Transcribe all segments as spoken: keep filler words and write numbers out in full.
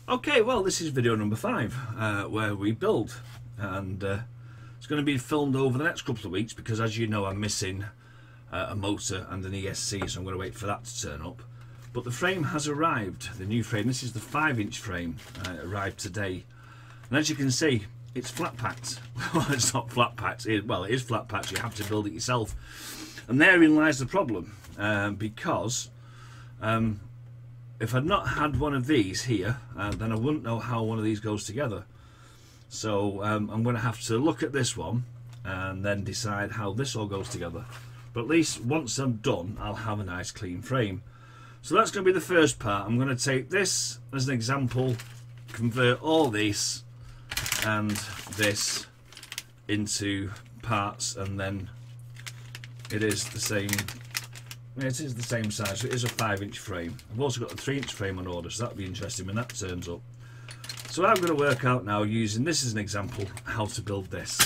Okay, well, this is video number five, uh, where we build, and uh, it's going to be filmed over the next couple of weeks because, as you know, I'm missing uh, a motor and an E S C, so I'm going to wait for that to turn up. But the frame has arrived, the new frame. This is the five inch frame, uh, arrived today, and as you can see, it's flat packed. Well, it's not flat packed, it, well, it is flat packed, you have to build it yourself, and therein lies the problem, um, because um, if I'd not had one of these here, uh, then I wouldn't know how one of these goes together. So um, I'm going to have to look at this one and then decide how this all goes together. But at least once I'm done, I'll have a nice clean frame. So that's going to be the first part. I'm going to take this as an example, convert all this and this into parts, and then it is the same. It is the same size, so it is a five inch frame. I've also got a three inch frame on order, so that'll be interesting when that turns up. So I'm going to work out now, using this as an example, how to build this.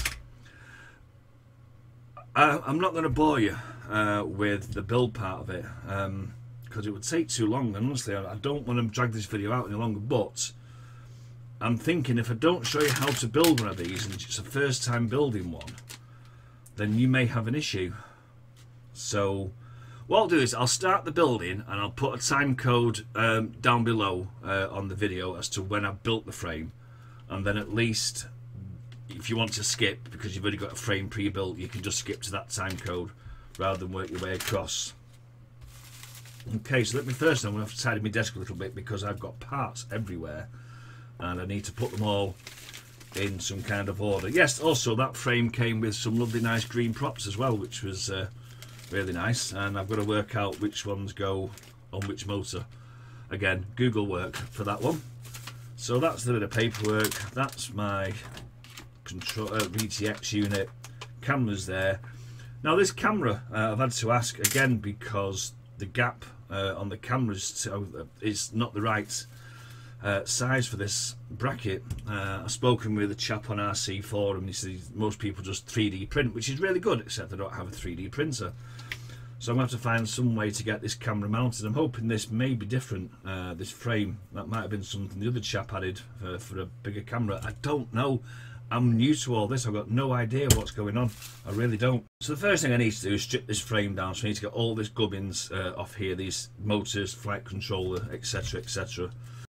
I, I'm not going to bore you uh, with the build part of it, um, because it would take too long, and honestly I don't want to drag this video out any longer, but I'm thinking if I don't show you how to build one of these, and it's the first time building one, then you may have an issue. So what I'll do is I'll start the building and I'll put a time code um, down below uh, on the video as to when I built the frame, and then at least if you want to skip because you've already got a frame pre-built, you can just skip to that time code rather than work your way across. Okay, so let me first, I'm going to have to tidy my desk a little bit because I've got parts everywhere and I need to put them all in some kind of order. Yes, also that frame came with some lovely nice green props as well, which was uh, really nice, and I've got to work out which ones go on which motor. Again, Google work for that one. So that's the bit of paperwork. That's my control uh, V T X unit. Camera's there. Now this camera, uh, I've had to ask again because the gap uh, on the cameras is not the right uh, size for this bracket. Uh, I've spoken with a chap on R C forum. He says most people just three D print, which is really good, except I don't have a three D printer. So I'm going to have to find some way to get this camera mounted. I'm hoping this may be different, uh, this frame. That might have been something the other chap added for, for a bigger camera. I don't know. I'm new to all this. I've got no idea what's going on. I really don't. So the first thing I need to do is strip this frame down. So I need to get all this gubbins uh, off here, these motors, flight controller, etc, et cetera.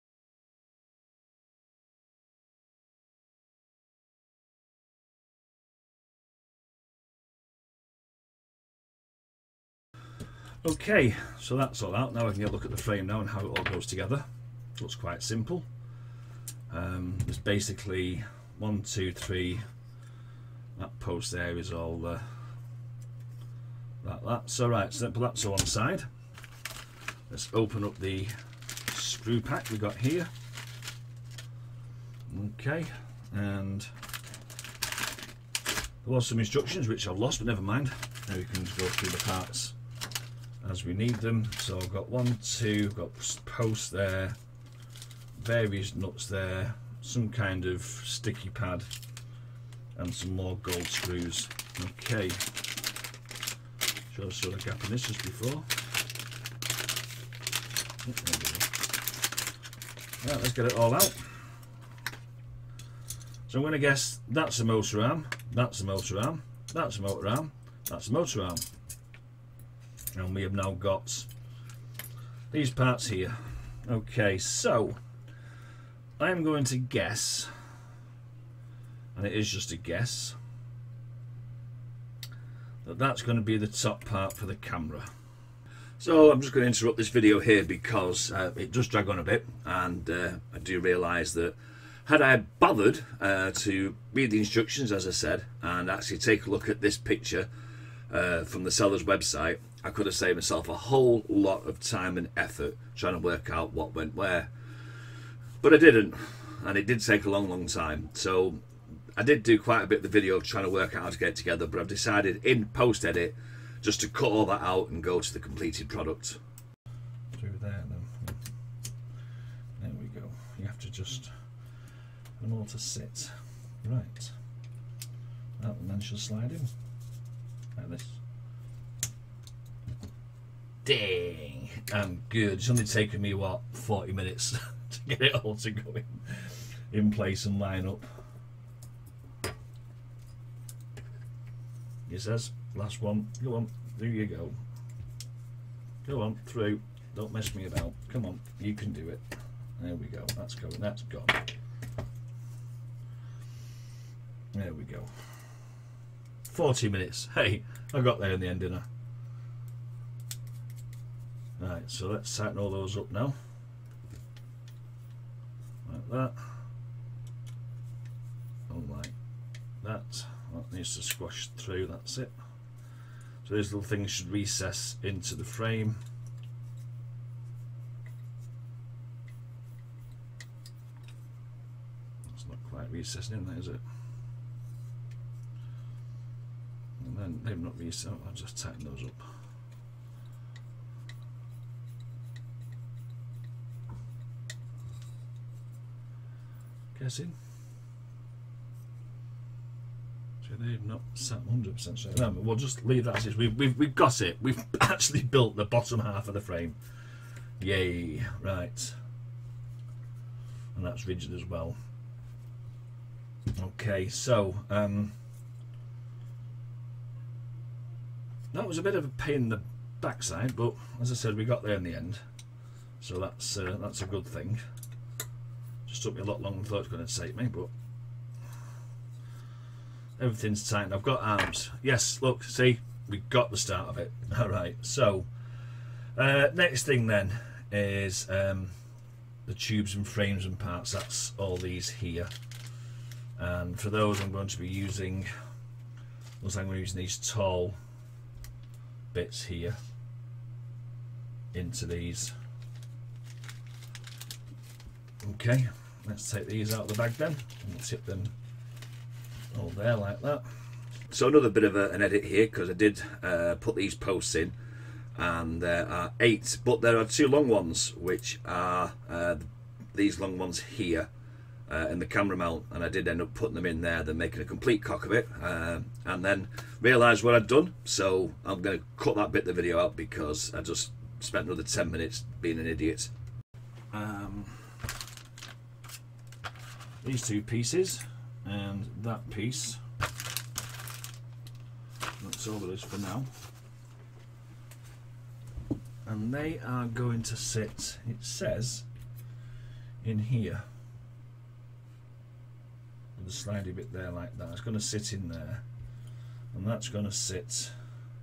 Okay, so that's all out. Now I can get a look at the frame now and how it all goes together. Looks quite simple. Um, there's basically one, two, three. That post there is all uh, like that. So right, so put that to one side. Let's open up the screw pack we got here. Okay, and there was some instructions which I've lost, but never mind. Now we can go through the parts as we need them. So I've got one, two, got posts there, various nuts there, some kind of sticky pad, and some more gold screws. Okay, sure I saw the gap in this just before. Oh, there we go. Right, let's get it all out. So I'm going to guess that's a motor arm, that's a motor arm, that's a motor arm, that's a motor arm. And we have now got these parts here. Okay, so I'm going to guess, and it is just a guess, that that's going to be the top part for the camera. So I'm just going to interrupt this video here because uh, it does drag on a bit, and uh, I do realise that had I bothered uh, to read the instructions, as I said, and actually take a look at this picture uh, from the seller's website, I could have saved myself a whole lot of time and effort trying to work out what went where. But I didn't, and it did take a long, long time. So I did do quite a bit of the video of trying to work out how to get it together, but I've decided in post-edit just to cut all that out and go to the completed product. Through there then. There we go. You have to just put them all to sit. Right. That one then should slide in. Like this. Dang, I'm good. It's only taken me what forty minutes to get it all to go in, in place and line up. He says, last one, go on, there you go. Go on, through, don't mess me about. Come on, you can do it. There we go, that's going, that's gone. There we go. forty minutes. Hey, I got there in the end, didn't I? Right, so let's tighten all those up now. Like that. And like that. That needs to squash through, that's it. So these little things should recess into the frame. It's not quite recessing in there, is it? And then they've not recessed. Oh, I'll just tighten those up. Guessing. So they've not sat one hundred percent straight. No, we'll just leave that as is. We've, we've, we've got it. We've actually built the bottom half of the frame. Yay. Right. And that's rigid as well. Okay, so um, that was a bit of a pain in the backside, but as I said, we got there in the end. So that's uh, that's a good thing. Just took me a lot longer than I thought it was going to take me, but everything's tightened. I've got arms. Yes, look, see, we got the start of it. All right, so uh, next thing then is um, the tubes and frames and parts. That's all these here. And for those, I'm going to be using, looks like I'm using these tall bits here into these. Okay. Let's take these out of the bag then and tip them all there like that. So another bit of a, an edit here, because I did uh, put these posts in, and there are eight, but there are two long ones, which are uh, these long ones here uh, in the camera mount, and I did end up putting them in there, then making a complete cock of it, uh, and then realised what I'd done, so I'm going to cut that bit of the video out because I just spent another ten minutes being an idiot. Um, These two pieces and that piece. That's all there is for now. And they are going to sit, it says, in here. With the slidey bit there like that. It's going to sit in there. And that's going to sit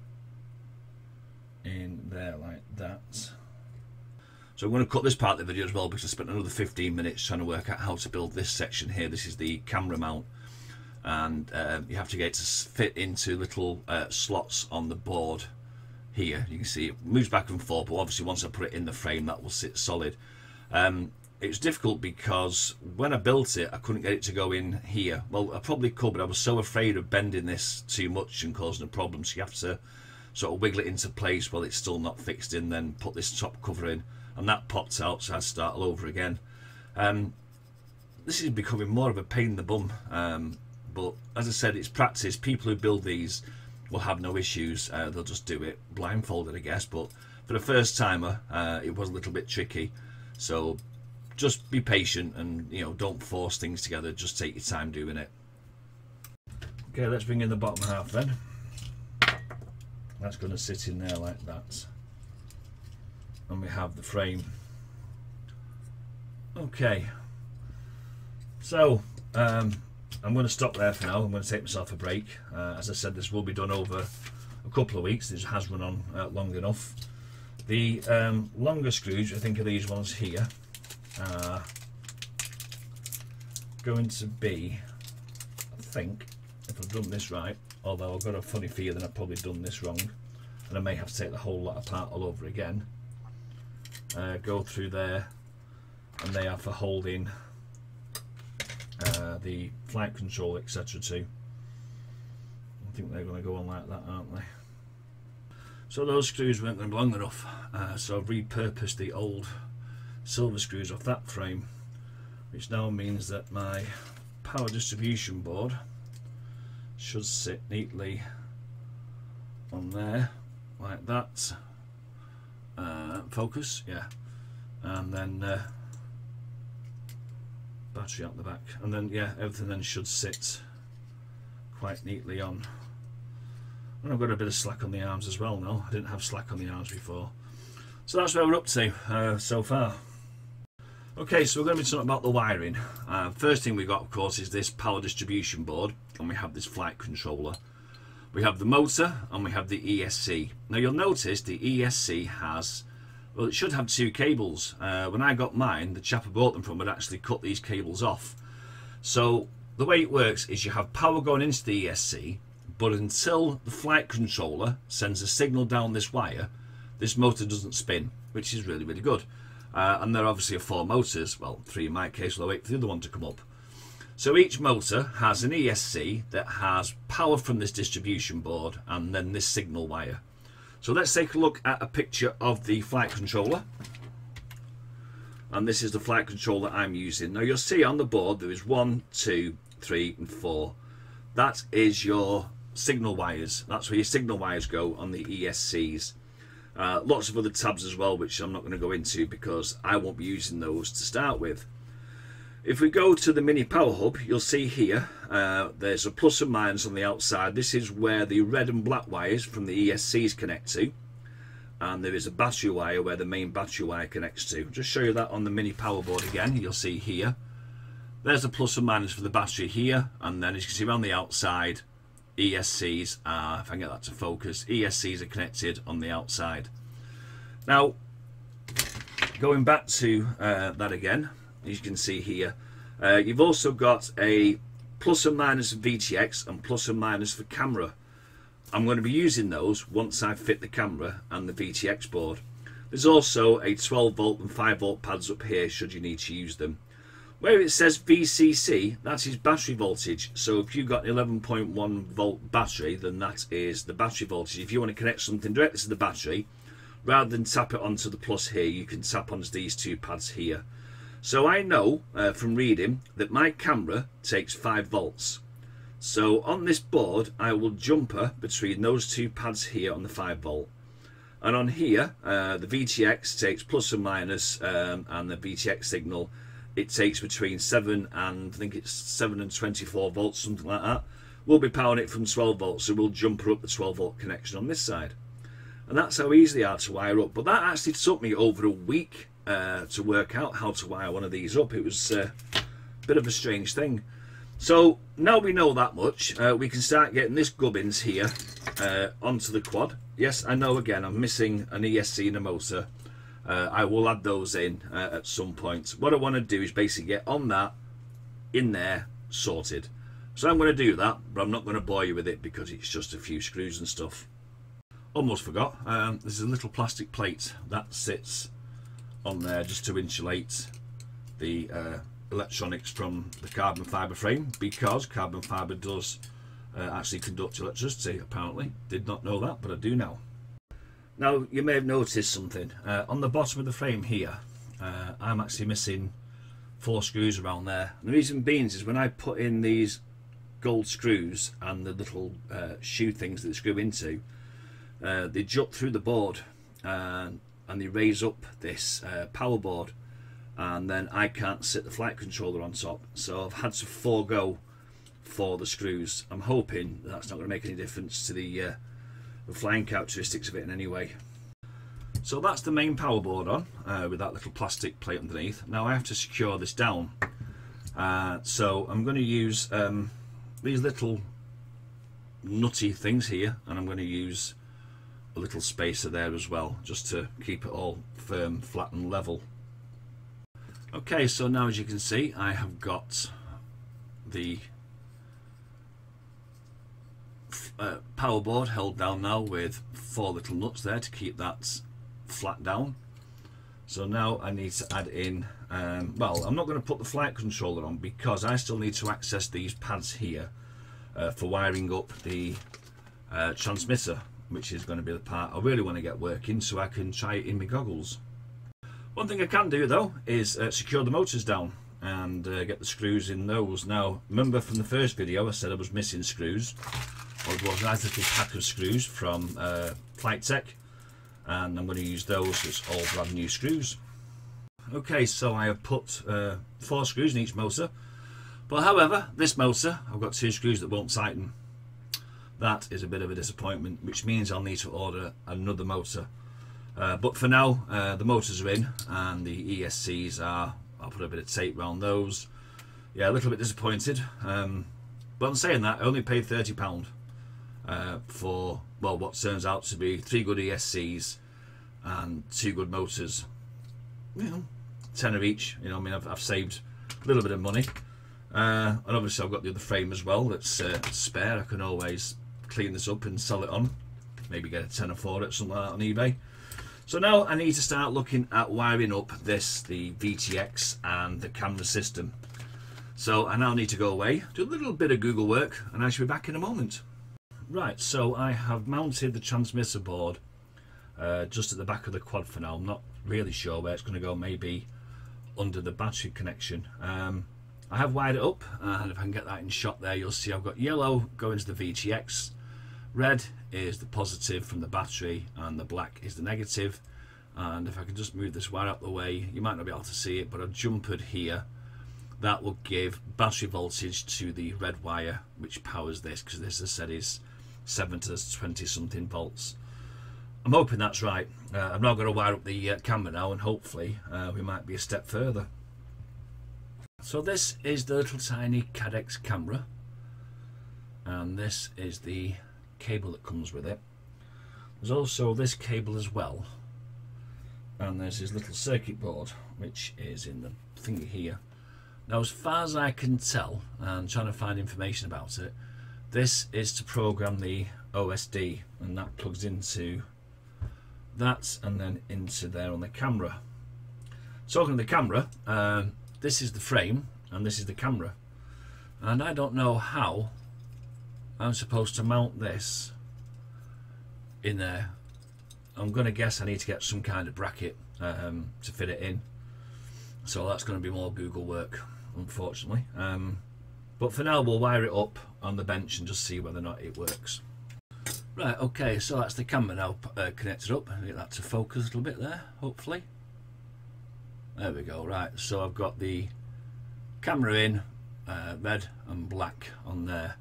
in there like that. So I'm going to cut this part of the video as well, because I spent another fifteen minutes trying to work out how to build this section here. This is the camera mount, and uh, you have to get it to fit into little uh, slots on the board here. You can see it moves back and forth, but obviously once I put it in the frame, that will sit solid. Um, it was difficult because when I built it, I couldn't get it to go in here. Well, I probably could, but I was so afraid of bending this too much and causing a problem, so you have to sort of wiggle it into place while it's still not fixed in, then put this top cover in. And that popped out, so I had to start all over again. Um, this is becoming more of a pain in the bum, um, but as I said, it's practice. People who build these will have no issues. Uh, they'll just do it blindfolded, I guess. But for the first timer, uh, it was a little bit tricky. So just be patient, and you know, don't force things together. Just take your time doing it. Okay, let's bring in the bottom half then. That's going to sit in there like that. And we have the frame. Okay, so um, I'm going to stop there for now. I'm going to take myself a break. Uh, as I said, this will be done over a couple of weeks. This has run on uh, long enough. The um, longer screws, I think, are these ones here, are going to be, I think, if I've done this right, although I've got a funny feeling I've probably done this wrong, and I may have to take the whole lot apart all over again. Uh, go through there, and they are for holding uh, the flight control, etc. too. I think they're going to go on like that, aren't they? So those screws weren't going to be long enough, uh, so I've repurposed the old silver screws off that frame, which now means that my power distribution board should sit neatly on there like that. Uh, focus, yeah, and then uh, battery out the back, and then yeah, everything then should sit quite neatly on. And I've got a bit of slack on the arms as well now. I didn't have slack on the arms before. So that's where we're up to uh, so far. Okay, so we're going to be talking about the wiring. Uh, first thing we got, of course, is this power distribution board, and we have this flight controller. We have the motor, and we have the E S C. Now you'll notice the E S C has, well, it should have two cables. Uh, when I got mine, the chap who bought them from had actually cut these cables off. So the way it works is you have power going into the E S C, but until the flight controller sends a signal down this wire, this motor doesn't spin, which is really, really good. Uh, and there obviously are four motors, well, three in my case, while I wait for the other one to come up. So each motor has an E S C that has power from this distribution board and then this signal wire. So let's take a look at a picture of the flight controller. And this is the flight controller I'm using. Now you'll see on the board there is one, two, three and four. That is your signal wires. That's where your signal wires go on the E S Cs. Uh, lots of other tabs as well, which I'm not going to go into because I won't be using those to start with. If we go to the mini power hub, you'll see here uh, there's a plus and minus on the outside. This is where the red and black wires from the E S Cs connect to, and there is a battery wire where the main battery wire connects to. I'll just show you that on the mini power board again. You'll see here there's a plus and minus for the battery here, and then as you can see around the outside, E S Cs are, if I can get that to focus, E S Cs are connected on the outside. Now, going back to uh, that again, as you can see here, uh, you've also got a plus and minus for V T X and plus and minus for camera. I'm going to be using those once I fit the camera and the V T X board. There's also a twelve volt and five volt pads up here should you need to use them. Where it says V C C, that is battery voltage. So if you've got an eleven point one volt battery, then that is the battery voltage. If you want to connect something directly to the battery, rather than tap it onto the plus here, you can tap onto these two pads here. So I know uh, from reading that my camera takes five volts. So on this board, I will jumper between those two pads here on the five volt. And on here, uh, the V T X takes plus and minus, um, and the V T X signal, it takes between seven and I think it's seven and twenty-four volts, something like that. We'll be powering it from twelve volts, so we'll jumper up the twelve volt connection on this side. And that's how easy they are to wire up. But that actually took me over a week uh, to work out how to wire one of these up. It was uh, a bit of a strange thing. So now we know that much, uh, we can start getting this gubbins here uh, onto the quad. Yes, I know again I'm missing an E S C and a motor. Uh, I will add those in uh, at some point. What I want to do is basically get on that, in there, sorted. So I'm going to do that, but I'm not going to bore you with it because it's just a few screws and stuff. Almost forgot, um, there's a little plastic plate that sits on there just to insulate the uh, electronics from the carbon fibre frame, because carbon fibre does uh, actually conduct electricity, apparently. Did not know that, but I do now. Now, you may have noticed something. Uh, on the bottom of the frame here, uh, I'm actually missing four screws around there. And the reason being is when I put in these gold screws and the little uh, shoe things that they screw into, uh, they jut through the board uh, and they raise up this uh, power board, and then I can't sit the flight controller on top. So I've had to forego for the screws. I'm hoping that's not going to make any difference to the uh, the flying characteristics of it in any way. So that's the main power board on uh, with that little plastic plate underneath. Now I have to secure this down, uh, so I'm going to use um, these little nutty things here, and I'm going to use a little spacer there as well, just to keep it all firm, flat and level. Okay, so now as you can see, I have got the Uh, power board held down now with four little nuts there to keep that flat down. So now I need to add in, um, well, I'm not going to put the flight controller on because I still need to access these pads here uh, for wiring up the uh, transmitter, which is going to be the part I really want to get working so I can try it in my goggles. One thing I can do though is uh, secure the motors down and uh, get the screws in those. Now remember from the first video I said I was missing screws. Well, it was a nice little pack of screws from uh, Flight Tech, and I'm going to use those as all brand new screws. Okay, so I have put uh, four screws in each motor, but however, this motor, I've got two screws that won't tighten. That is a bit of a disappointment, which means I'll need to order another motor. Uh, but for now, uh, the motors are in, and the E S Cs are, I'll put a bit of tape around those. Yeah, a little bit disappointed, um, but I'm saying that, I only paid thirty pounds uh, for, well, what turns out to be three good E S Cs and two good motors. You know, tenner each, you know, I mean, I've, I've saved a little bit of money. Uh, and obviously I've got the other frame as well that's uh, spare. I can always clean this up and sell it on. Maybe get a tenner for it, something like that on eBay. So now I need to start looking at wiring up this, the V T X and the camera system. So I now need to go away, do a little bit of Google work, and I shall be back in a moment. Right, so I have mounted the transmitter board uh, just at the back of the quad for now. I'm not really sure where it's going to go, maybe under the battery connection. Um, I have wired it up, and if I can get that in shot there, you'll see I've got yellow going to the V T X, red is the positive from the battery, and the black is the negative. And if I can just move this wire out the way, you might not be able to see it, but I've jumpered here. That will give battery voltage to the red wire, which powers this, because this, as I said, is seven to twenty something volts. I'm hoping that's right. Uh, I'm now going to wire up the uh, camera now, and hopefully uh, we might be a step further. So this is the little tiny Caddx camera, and this is the cable that comes with it. There's also this cable as well, and there's his little circuit board, which is in the thingy here. Now, as far as I can tell, and trying to find information about it, this is to program the O S D, and that plugs into that and then into there on the camera. Talking of the camera, um, this is the frame and this is the camera, and I don't know how I'm supposed to mount this in there. I'm going to guess I need to get some kind of bracket um, to fit it in, so that's going to be more Google work, unfortunately. Um, but for now we'll wire it up on the bench and just see whether or not it works. Right, okay, so that's the camera now uh, connected up. Get that to focus a little bit there, hopefully. There we go. Right, so I've got the camera in, uh, red and black on there.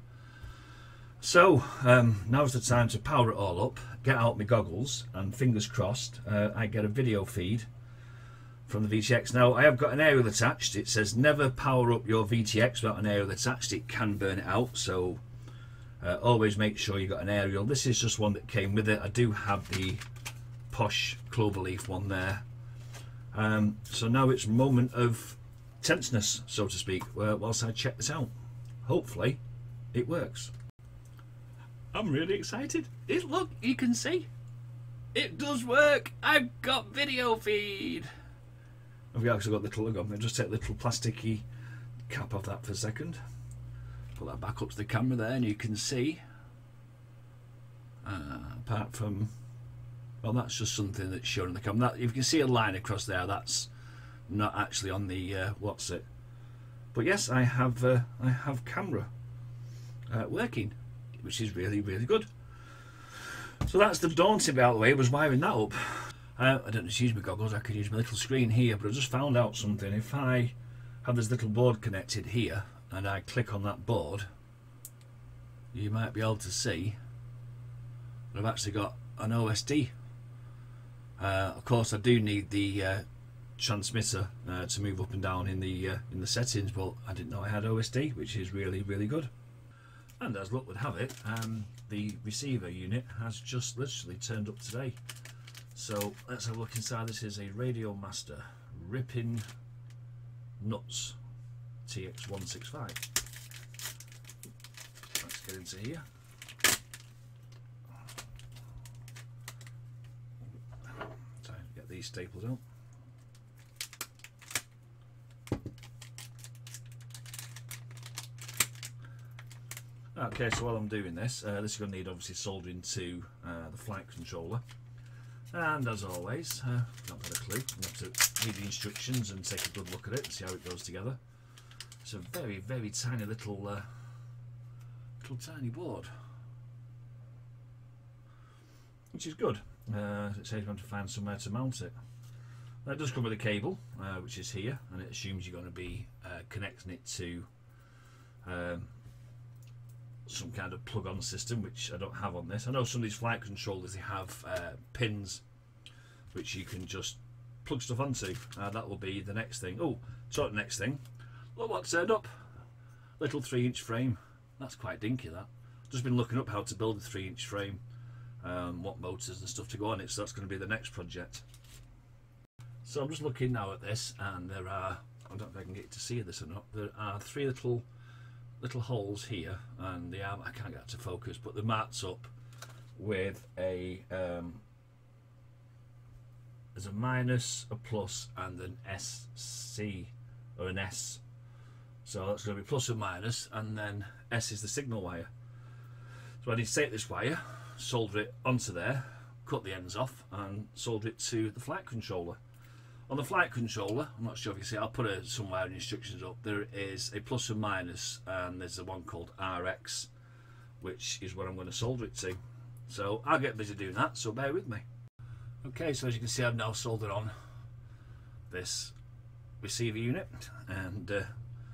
So um, now's the time to power it all up, get out my goggles, and fingers crossed uh, I get a video feed from the V T X. Now I have got an aerial attached. It says never power up your V T X without an aerial attached. It can burn it out, so uh, always make sure you got an aerial. This is just one that came with it. I do have the posh Cloverleaf one there. Um, so now it's a moment of tenseness, so to speak, uh, whilst I check this out. Hopefully it works. I'm really excited. It, look, you can see it does work. I've got video feed. I've actually got the little logo. I'll just take the little plasticky cap off that for a second. Put that back up to the camera there, and you can see. Uh, apart from, well, that's just something that's shown in the camera. That, if you can see a line across there, that's not actually on the uh, what's it. But yes, I have uh, I have camera uh, working, which is really really good. So that's the daunting bit out of the way. Was wiring that up. Uh, I don't just use my goggles. I could use my little screen here, but I just found out something. If I have this little board connected here and I click on that board, you might be able to see that I've actually got an O S D. Uh, of course, I do need the uh, transmitter uh, to move up and down in the uh, in the settings, but I didn't know I had O S D, which is really really good. And as luck would have it, um, the receiver unit has just literally turned up today. So let's have a look inside. This is a Radio Master Ripping Nuts T X one sixty-five. Let's get into here. Time to get these staples out. Okay, so while I'm doing this, uh, this is going to need obviously soldering to uh, the flight controller. And as always, uh, not got a clue. I'm going to have to read the instructions and take a good look at it and see how it goes together. It's a very, very tiny little, uh, little tiny board, which is good. Uh, it saves me to find somewhere to mount it. That does come with a cable, uh, which is here, and it assumes you're going to be uh, connecting it to um, some kind of plug-on system, which I don't have on this. I know some of these flight controllers, they have uh, pins which you can just plug stuff onto. Uh, that will be the next thing. Oh, so the next thing, look what's turned up. Little three inch frame. That's quite dinky, that. Just been looking up how to build a three inch frame, um, what motors and stuff to go on it, so that's going to be the next project. So I'm just looking now at this, and there are, I don't know if I can get you to see this or not, there are three little little holes here, and the arm, I can't get that to focus, but the marked up with a um, there's a minus, a plus, and an S C or an S. So that's going to be plus and minus, and then S is the signal wire. So I need to take this wire, solder it onto there, cut the ends off, and solder it to the flight controller. On the flight controller, I'm not sure if you see, I'll put a, some wiring instructions up. There is a plus and minus, and there's the one called R X, which is what I'm going to solder it to. So I'll get busy doing that, so bear with me. Okay, so as you can see, I've now soldered on this receiver unit, and uh,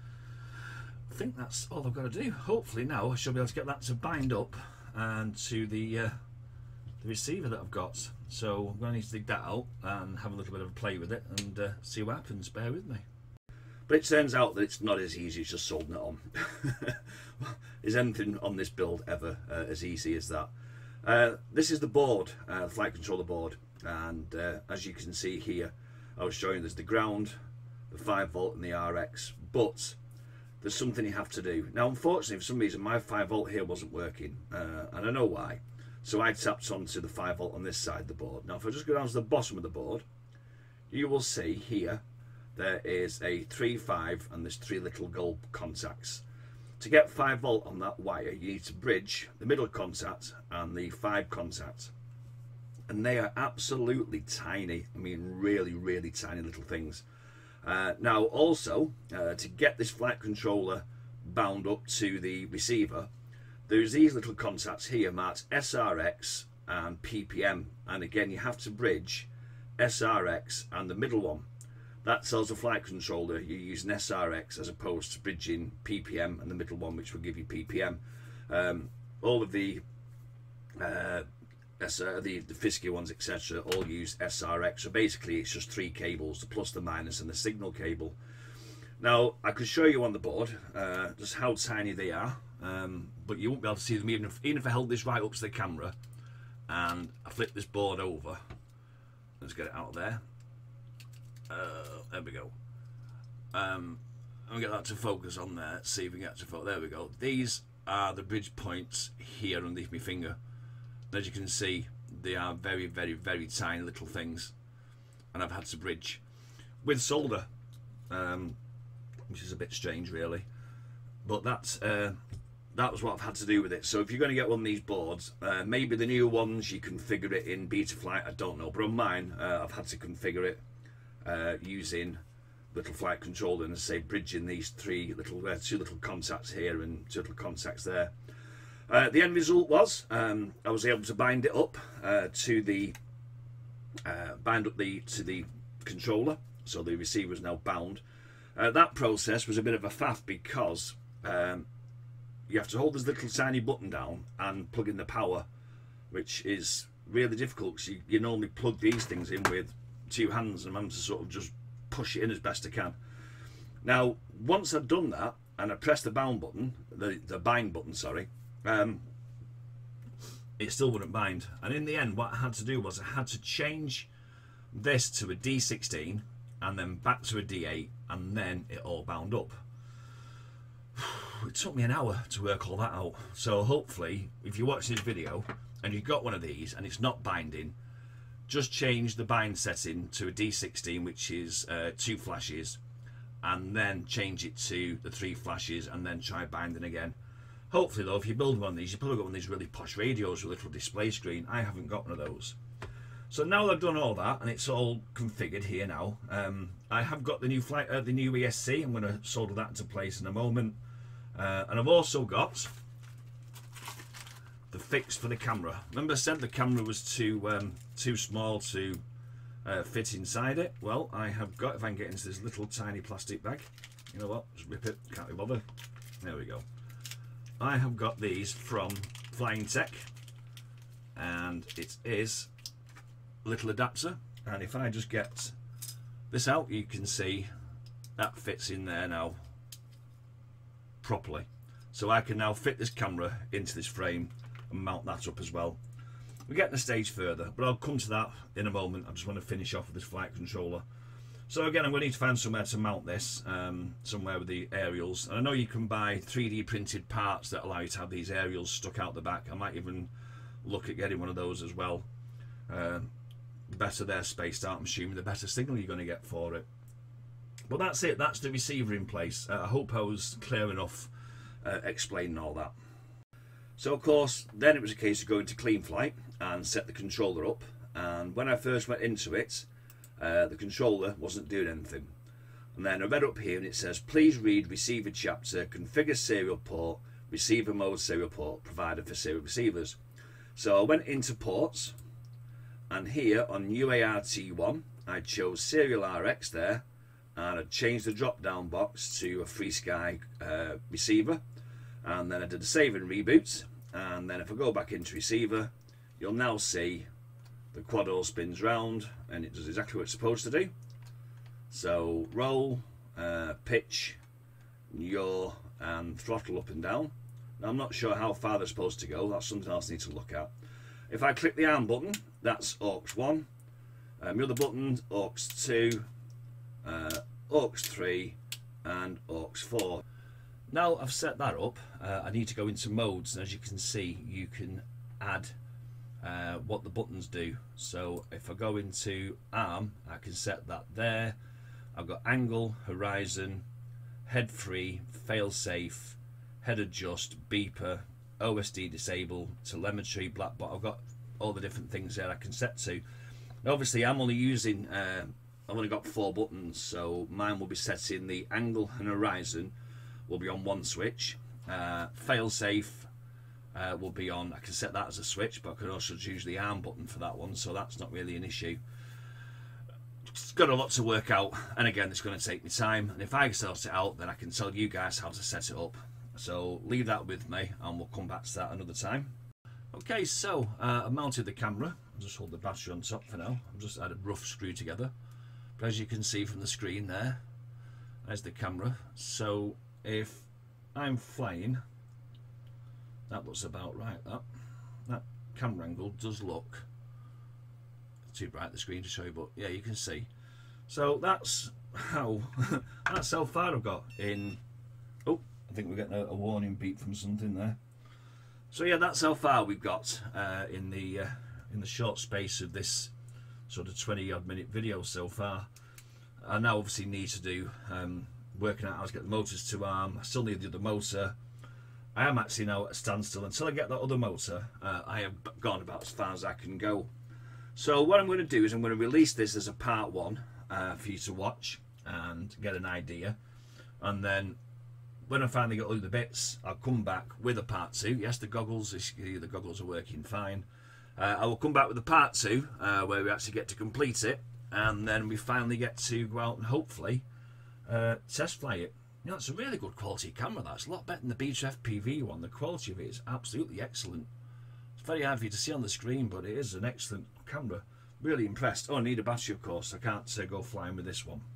I think that's all I've got to do. Hopefully now I shall be able to get that to bind up and to the, uh, the receiver that I've got. So I'm going to need to dig that out and have a little bit of a play with it and uh, see what happens. Bear with me. But it turns out that it's not as easy as just soldering it on. Is anything on this build ever uh, as easy as that? Uh, this is the board, uh, the flight controller board, and uh, as you can see here, I was showing there's the ground, the five volt and the R X, but there's something you have to do. Now unfortunately, for some reason my five volt here wasn't working, uh, and I know why. So I tapped onto the five volt on this side of the board. Now if I just go down to the bottom of the board, you will see here there is a three, five, and there's three little gold contacts. To get five volt on that wire, you need to bridge the middle contact and the five contact. And they are absolutely tiny. I mean, really, really tiny little things. Uh, now, also, uh, to get this flight controller bound up to the receiver, there's these little contacts here marked S R X and P P M. And again, you have to bridge S R X and the middle one. That tells the flight controller you're using S R X as opposed to bridging P P M and the middle one, which will give you P P M. Um, all of the uh, S R, the, the Fisky ones, et cetera, all use S R X. So basically, it's just three cables: the plus, the minus, and the signal cable. Now, I could show you on the board uh, just how tiny they are, um, but you won't be able to see them even if, even if I held this right up to the camera and I flip this board over. Let's get it out of there. Uh, there we go. Um, I'll get that to focus on there. See if we can get to focus. There we go. These are the bridge points here underneath my finger. As you can see, they are very, very, very tiny little things, and I've had to bridge with solder, um, which is a bit strange, really. But that's uh, that was what I've had to do with it. So if you're going to get one of these boards, uh, maybe the new ones you configure it in Betaflight. I don't know, but on mine, uh, I've had to configure it. Uh, using little flight controller and say bridging these three little uh, two little contacts here and two little contacts there. Uh, the end result was um, I was able to bind it up uh, to the uh, bind up the to the controller, so the receiver is now bound. Uh, that process was a bit of a faff because um, you have to hold this little tiny button down and plug in the power, which is really difficult because you, you normally plug these things in with two hands, and I'm having to sort of just push it in as best I can. Now, once I'd done that and I pressed the bound button, the, the bind button, sorry, um, it still wouldn't bind. And in the end, what I had to do was I had to change this to a D sixteen and then back to a D eight, and then it all bound up. It took me an hour to work all that out. So hopefully, if you're watching this video and you've got one of these and it's not binding, just change the bind setting to a D sixteen, which is uh, two flashes, and then change it to the three flashes and then try binding again. Hopefully though, if you build one of these, you probably got one of these really posh radios with a little display screen. I haven't got one of those. So now I've done all that and it's all configured here now, um, I have got the new flight, uh, the new E S C. I'm going to solder that into place in a moment, uh, and I've also got the fix for the camera. Remember I said the camera was too um, too small to uh, fit inside it? Well, I have got, if I can get into this little tiny plastic bag, you know what, just rip it, can't be bothered. There we go. I have got these from Flying Tech, and it is a little adapter, and if I just get this out, you can see that fits in there now properly. So I can now fit this camera into this frame and mount that up as well. We're getting a stage further, but I'll come to that in a moment. I just want to finish off with this flight controller. So again, I'm going to need to find somewhere to mount this, um, somewhere with the aerials. And I know you can buy three D printed parts that allow you to have these aerials stuck out the back. I might even look at getting one of those as well. Uh, the better they're spaced out, I'm assuming the better signal you're going to get for it. But that's it, that's the receiver in place. Uh, I hope I was clear enough uh, explaining all that. So of course, then it was a case of going to Clean Flight and set the controller up. And when I first went into it, uh, the controller wasn't doing anything. And then I read up here and it says, please read receiver chapter, configure serial port, receiver mode serial port, provider for serial receivers. So I went into ports, and here on U A R T one, I chose serial R X there, and I changed the drop down box to a FreeSky uh, receiver. And then I did a save and reboot, and then if I go back into receiver, you'll now see the quad all spins round and it does exactly what it's supposed to do. So roll, uh, pitch, yaw, and throttle up and down. Now I'm not sure how far they're supposed to go, that's something else I need to look at. If I click the arm button, that's aux one, um, the other button aux two, uh, aux three, and aux four. Now I've set that up, uh, I need to go into modes, and as you can see, you can add uh, what the buttons do. So if I go into arm, I can set that there. I've got angle, horizon, head free, fail safe, head adjust, beeper, O S D disable, telemetry, black box. I've got all the different things there I can set to. Now, obviously I'm only using, uh, I've only got four buttons, so mine will be setting the angle and horizon will be on one switch. Uh, fail safe uh, will be on, I can set that as a switch, but I can also choose the arm button for that one, so that's not really an issue. It's got a lot to work out, and again, it's going to take me time, and if I sort it out, then I can tell you guys how to set it up. So leave that with me, and we'll come back to that another time. Okay, so uh, I mounted the camera. I'll just hold the battery on top for now. I've just had a rough screw together, but as you can see from the screen there, there's the camera. So if I'm flying, that looks about right. That that camera angle does look too bright the screen to show you, but yeah, you can see. So that's how that's how far I've got in. Oh, I think we're getting a, a warning beep from something there. So yeah, that's how far we've got uh, in the uh, in the short space of this sort of twenty odd minute video so far. I now obviously need to do um, working out how to get the motors to arm. I still need the other motor. I am actually now at a standstill until I get that other motor. uh, I have gone about as far as I can go. So what I'm going to do is I'm going to release this as a part one uh, for you to watch and get an idea, and then when I finally get all the bits, I'll come back with a part two. Yes, the goggles, the goggles are working fine. Uh, I will come back with a part two uh, where we actually get to complete it, and then we finally get to go out and hopefully uh, test fly it. You know, it's a really good quality camera. That's a lot better than the Beta F P V one. The quality of it is absolutely excellent. It's very hard for you to see on the screen, but it is an excellent camera. Really impressed. Oh, I need a battery, of course. I can't uh, go flying with this one.